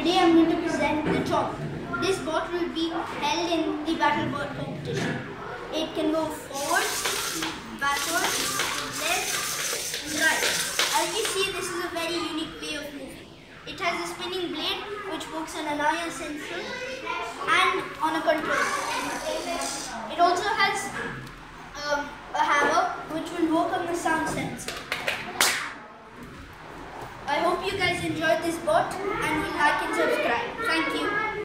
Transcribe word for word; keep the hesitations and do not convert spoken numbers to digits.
Today I am going to present the chomp. This bot will be held in the battle bot competition. It can go forward, backward, left and right. As you see, this is a very unique way of moving. It has a spinning blade which works on an ion sensor and on a controller. It also has um, a hammer which will work on the sound sensor. I hope you guys enjoyed this bot and will like and subscribe. Thank you.